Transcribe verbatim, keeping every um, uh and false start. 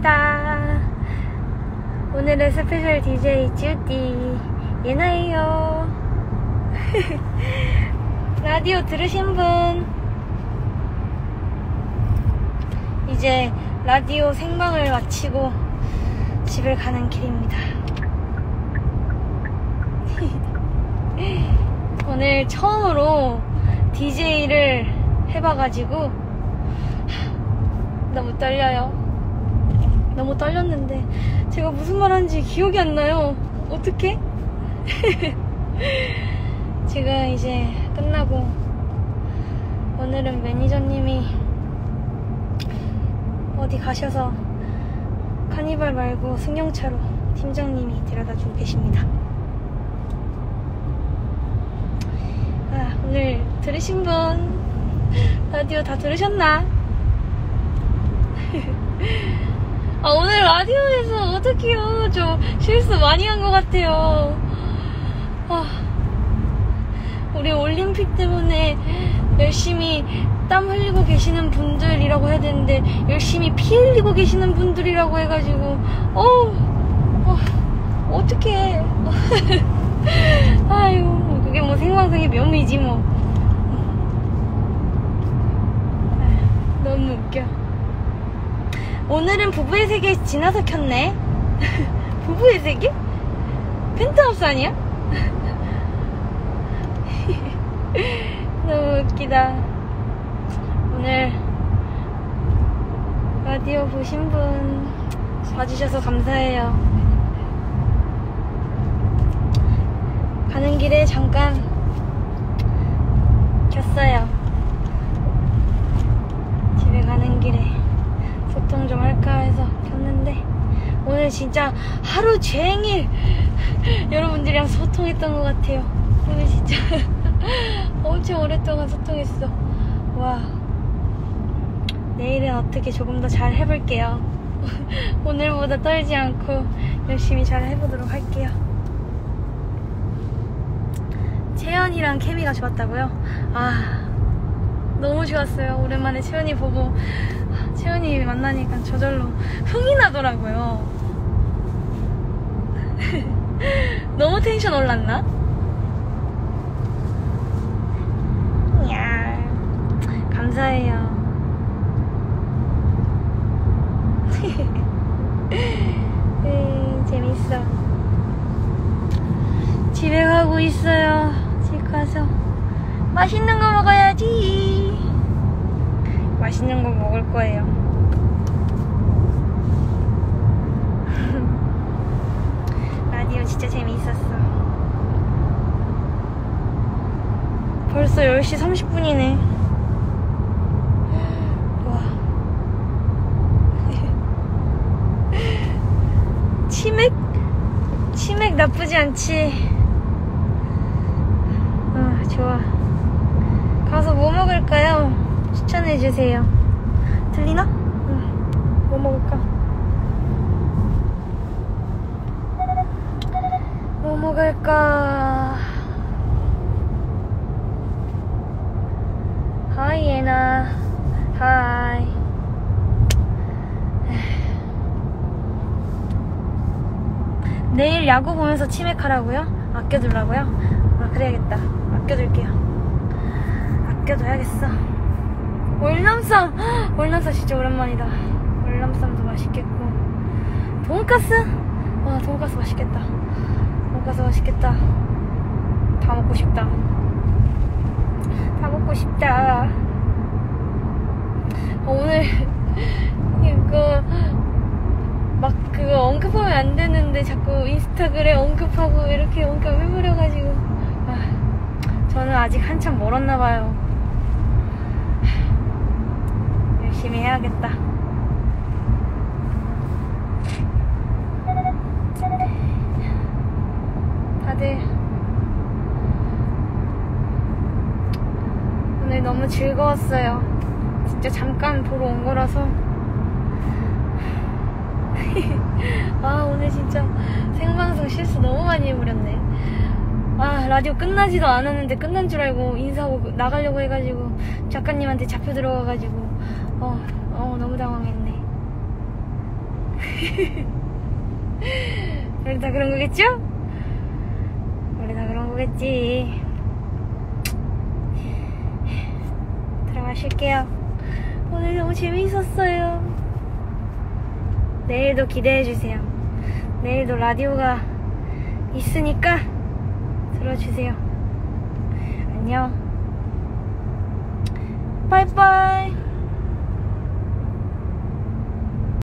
반갑습니다. 오늘의 스페셜 디제이 쭈띠 예나예요. 라디오 들으신 분, 이제 라디오 생방을 마치고 집을 가는 길입니다. 오늘 처음으로 디제이를 해봐가지고 너무 떨려요. 너무 떨렸는데 제가 무슨 말 하는지 기억이 안 나요. 어떡해? 지금 이제 끝나고 오늘은 매니저님이 어디 가셔서 카니발 말고 승용차로 팀장님이 데려다 주고 계십니다. 아, 오늘 들으신 분 라디오 다 들으셨나? 아, 오늘 라디오에서 어떡해요. 저 실수 많이 한 것 같아요. 아, 우리 올림픽 때문에 열심히 땀 흘리고 계시는 분들이라고 해야 되는데 열심히 피 흘리고 계시는 분들이라고 해가지고 어우, 어, 어떡해. 아유, 그게 뭐 생방송의 묘미지 뭐. 너무 웃겨. 오늘은 부부의 세계 지나서 켰네. 부부의 세계? 펜트하우스 아니야? 너무 웃기다. 오늘 라디오 보신 분 봐주셔서 감사해요. 가는 길에 잠깐 켰어요. 집에 가는 길에 소통 좀 할까 해서 켰는데 오늘 진짜 하루 종일 여러분들이랑 소통했던 것 같아요. 오늘 진짜 엄청 오랫동안 소통했어. 와, 내일은 어떻게 조금 더 잘 해볼게요. 오늘보다 떨지 않고 열심히 잘 해보도록 할게요. 채연이랑 케미가 좋았다고요? 아, 너무 좋았어요. 오랜만에 채연이 보고 채연이 만나니까 저절로 흥이 나더라고요. 너무 텐션 올랐나? 이야, 감사해요. 네, 재밌어. 집에 가고 있어요. 집 가서 맛있는 거 먹어야지. 맛있는 거 먹을 거예요. 라디오 진짜 재미있었어. 벌써 열 시 삼십 분이네. 와. 치맥? 치맥 나쁘지 않지. 아, 좋아. 가서 뭐 먹을까요? 추천해주세요. 들리나? 응. 뭐 먹을까? 뭐 먹을까? 하이 예나. 하이. 내일 야구 보면서 치맥하라고요? 아껴두려고요? 아, 그래야겠다. 아껴둘게요. 아껴둬야겠어. 월남쌈! 월남쌈 진짜 오랜만이다. 월남쌈도 맛있겠고 돈가스? 와, 돈가스 맛있겠다. 돈가스 맛있겠다. 다 먹고 싶다. 다 먹고 싶다. 어, 오늘 이거 막 그거 언급하면 안 되는데 자꾸 인스타그램 언급하고 이렇게 언급해버려가지고 아, 저는 아직 한참 멀었나봐요. 열심히 해야겠다. 다들 오늘 너무 즐거웠어요. 진짜 잠깐 보러 온 거라서 아, 오늘 진짜 생방송 실수 너무 많이 해버렸네. 아, 라디오 끝나지도 않았는데 끝난 줄 알고 인사하고 나가려고 해가지고 작가님한테 잡혀 들어가가지고 어, 어 너무 당황했네. 원래 다 그런 거겠죠? 원래 다 그런 거겠지. 들어가실게요. 오늘 너무 재미있었어요. 내일도 기대해주세요. 내일도 라디오가 있으니까 들어주세요. 안녕. 바이바이.